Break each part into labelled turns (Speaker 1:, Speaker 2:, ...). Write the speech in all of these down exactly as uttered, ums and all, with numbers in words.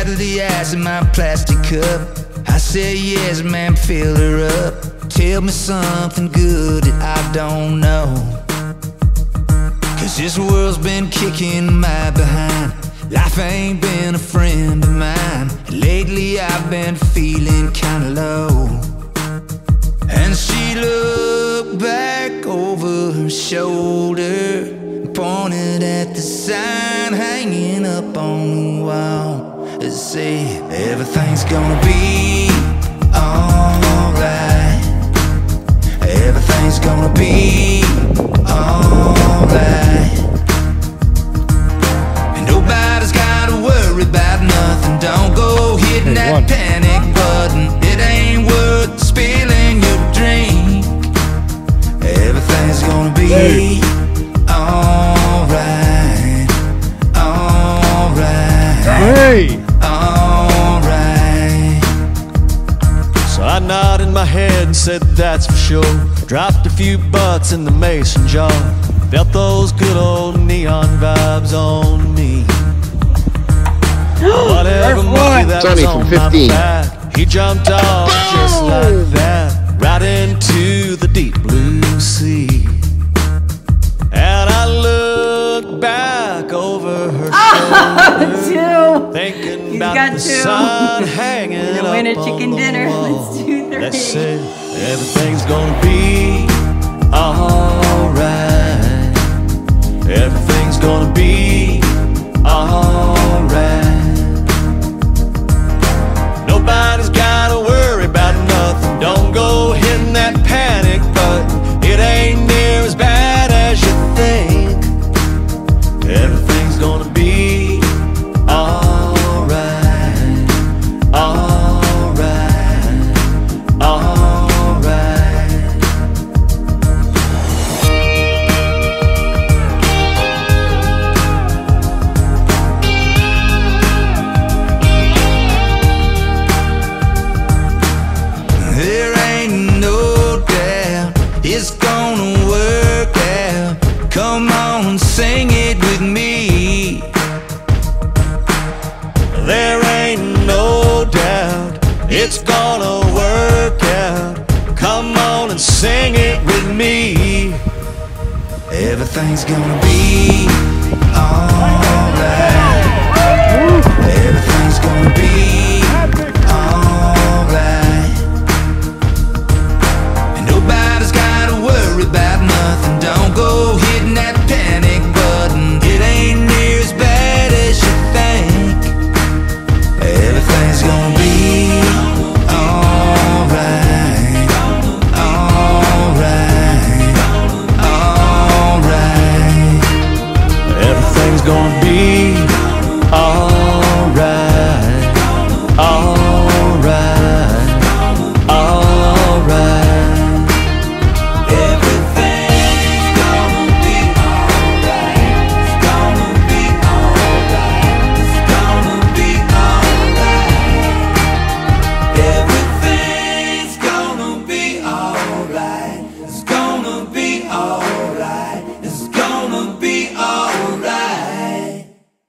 Speaker 1: of the ice in my plastic cup. I said yes, man, fill her up. Tell me something good that I don't know, 'cause this world's been kicking my behind. Life ain't been a friend of mine. Lately I've been feeling kinda low. And she looked back over her shoulder, pointed at the sign hanging up on the wall. It said, everything's gonna be alright. Everything's gonna be alright. And nobody's gotta worry about nothing. Don't go hitting that
Speaker 2: one.
Speaker 1: panic button. It ain't worth spilling your drink. Everything's gonna be
Speaker 2: Hey.
Speaker 1: alright. Alright.
Speaker 2: Hey!
Speaker 1: Alright.
Speaker 3: So I nodded my head and said that's for sure. Dropped a few butts in the mason jar. Felt those good old neon vibes on me. Whatever monkey that was on my back, he jumped off just like that, right into the deep blue sea. And I looked back over her shoulder, thinking
Speaker 4: He's
Speaker 3: about
Speaker 4: got
Speaker 3: the
Speaker 4: two.
Speaker 3: sun hanging
Speaker 4: We're
Speaker 3: up
Speaker 4: gonna win a
Speaker 3: on
Speaker 4: chicken
Speaker 3: the
Speaker 4: dinner.
Speaker 3: wall.
Speaker 4: Let's do three.
Speaker 3: That said, everything's gonna be alright. Everything's gonna be alright. Nobody's gotta worry about nothing. Don't go hitting that panic button. It ain't near as bad as you think. Everything's gonna be alright. Alright. Alright.
Speaker 1: There ain't no doubt it's gonna work out. Come on, sing it with me.
Speaker 3: There ain't no doubt it's gonna work out. Come on and sing it with me.
Speaker 1: Everything's gonna be alright. Everything's gonna be alright. And nobody's gotta worry about nothing. Don't go hitting that panic button. It ain't near as bad as you think. Everything's gonna be alright. Alright. Alright.
Speaker 3: Everything's gonna be alright. Alright. Alright.
Speaker 1: Everything's gonna be alright. It's gonna be alright. It's gonna be alright. Everything's gonna be alright. It's gonna be alright. It's gonna be alright.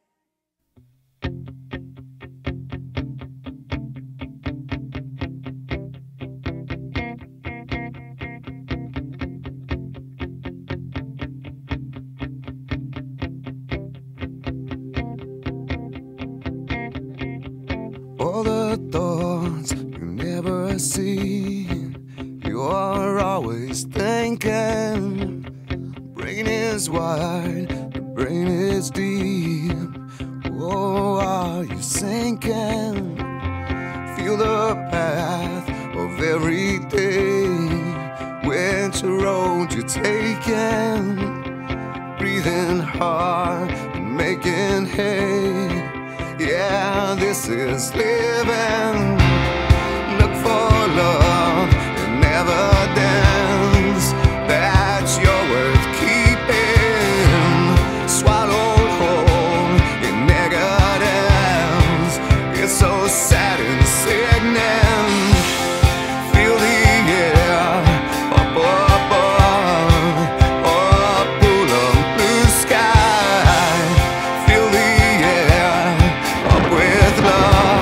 Speaker 5: All the thoughts you never see, you are always thinking. Brain is wide, the brain is deep. Oh, are you sinking? Feel the path of every day. Which road you're taking? Breathing hard and making hay. Yeah, this is living. Look for love and evidence that you're worth keeping. Swallowed whole in negatives. It's so sad and sickening. Feel the air up above, up full of blue sky. Feel the air up with love.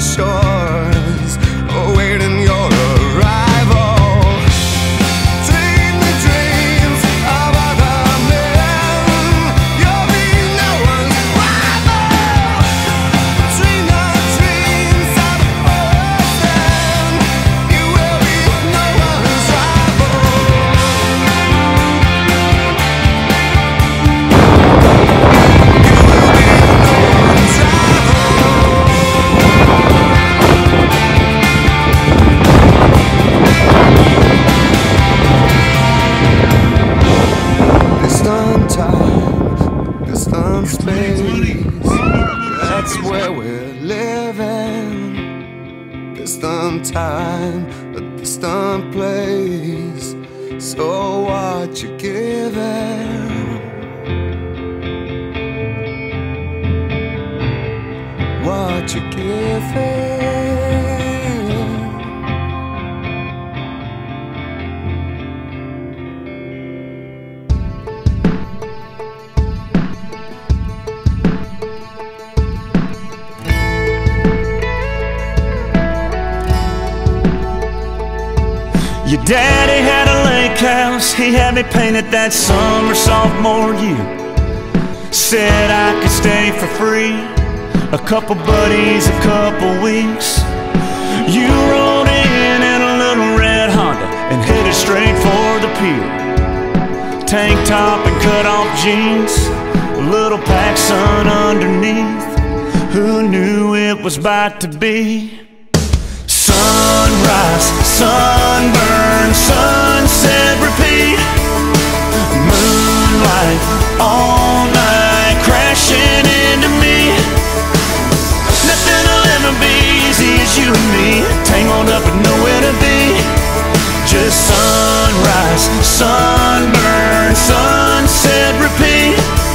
Speaker 5: shores, awaiting your arrival. Dream the dreams of other men, you'll be no one's rival. Dream the dreams of ocean, you will be no one's rival. Distant time, distant space, that's where we're living. Distant time, a distant place, so what you giving? What you giving?
Speaker 3: Your daddy had a lake house, he had me painted that summer sophomore year. Said I could stay for free, a couple buddies, a couple weeks. You rolled in in a little red Honda and headed straight for the pier. Tank top and cut off jeans, a little PacSun underneath. Who knew it was about to be? Sunrise, sunburn, sunset, repeat. Moonlight, all night, crashing into me. Nothing will ever be easy as you and me, tangled up with nowhere to be. Just sunrise, sunburn, sunset, repeat.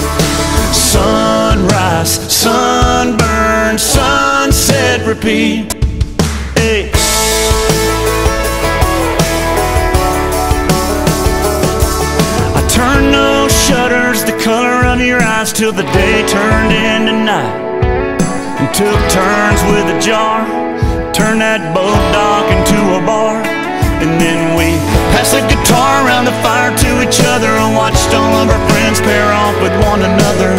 Speaker 3: Sunrise, sunburn, sunset, repeat. Hey. I turned those shutters the color of your eyes till the day turned into night, and took turns with a jar, turned that boat dock into a bar. And then we passed the guitar around the fire to each other and watched all of our friends pair off with one another.